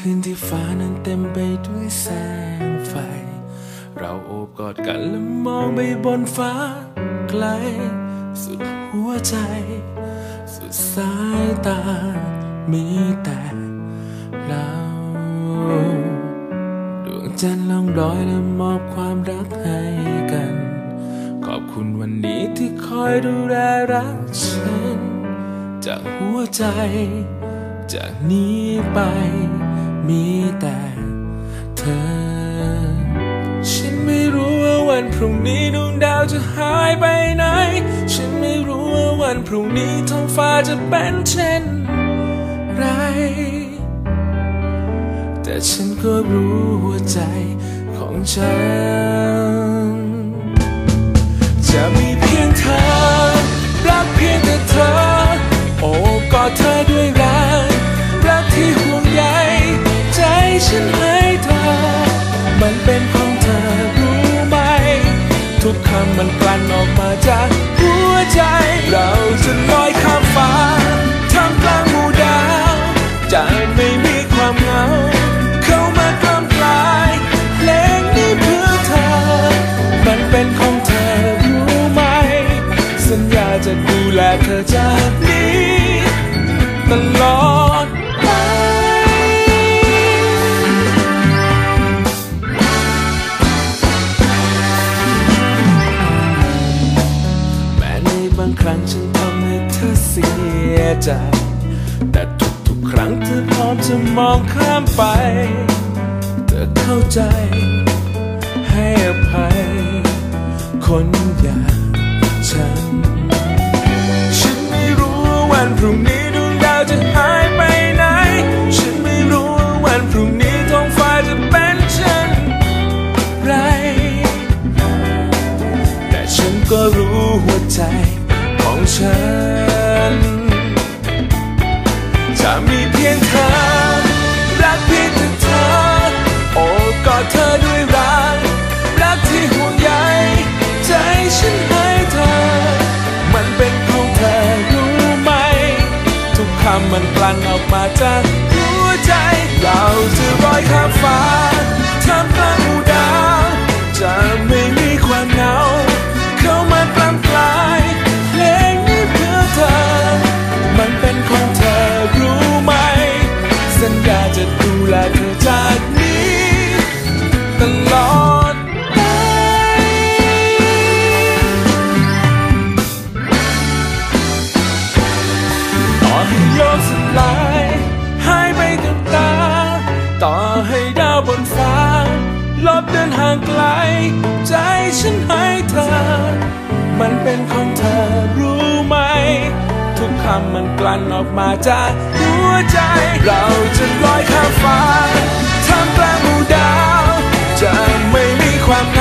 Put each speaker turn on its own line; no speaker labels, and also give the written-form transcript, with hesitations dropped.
คืนที่ฟ้านั้นเต็มไปด้วยแสงไฟเราโอบกอดกันและมองไปบนฟ้าไกลสุดหัวใจสุดสายตามีแต่เราดวงจันทร์ล่องลอยและมอบความรักให้กันขอบคุณวันนี้ที่คอยดูแลรักฉันจากหัวใจจากนี้ไปมีแต่เธอฉันไม่รู้ว่าวันพรุ่งนี้ดวงดาวจะหายไปไหนฉันไม่รู้ว่าวันพรุ่งนี้ท้องฟ้าจะเป็นเช่นไรแต่ฉันก็รู้หัวใจของฉันจะมีเพียงเธอรักเพียงแต่เธอโอบกอดเธอด้วยรักที่ห่วงใยใจฉันให้เธอมันเป็นของเธอรู้ไหมทุกคำมันกลั่นออกมาจากหัวใจเราจะลอยข้ามฟ้าท่ามกลางหมู่ดาวจะไม่มีความเหงาเข้ามากล้ำกลายเพลงนี้เพื่อเธอมันเป็นของเธอรู้ไหมสัญญาจะดูแลเธอจากนี้ตลอดบางครั้งฉันทำให้เธอเสียใจแต่ทุกครั้งเธอพร้อมจะมองข้ามไปเธอเข้าใจให้อภัยคนอย่างฉันไม่รู้ว่าวันพรุ่งนี้ดวงดาวจะหายไปไหนฉันไม่รู้ว่าวันพรุ่งนี้ท้องฟ้าจะเป็นเช่นไรแต่ฉันก็รู้หัวใจของฉันจะมีเพียงเธอรักเพียงแต่เธอโอบกอดเธอด้วยรักที่ห่วงใยใจฉันให้เธอมันเป็นของเธอรู้ไหมทุกคำมันกลั่นออกมาจากหัวใจเราจะลอยข้ามฟ้าท่ามกลางหมู่ดาวจะไม่มีความเหงาเข้ามากล้ำกลายเพลงนี้เพื่อเธอมันเป็นของเธอรู้ไหมสัญญาจะดูแลเธอจากนี้ตลอดไปต่อให้โลกสลายหายไปกับตาต่อให้ดาวบนฟ้าลบเดินห่างไกลใจฉันให้เธอมันเป็นของเธอรู้ไหมทุกคำมันกลั่นออกมาจากหัวใจเราจะลอยข้ามฟ้าท่ามกลางหมู่ดาวจะไม่มีความ